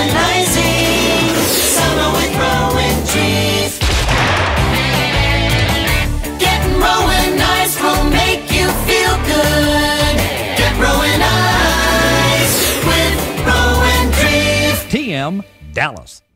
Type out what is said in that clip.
Rowanizing. Summer with Rowan Trees. Getting Rowanized will make you feel good. Get Rowanized with Rowan Trees. TM Dallas.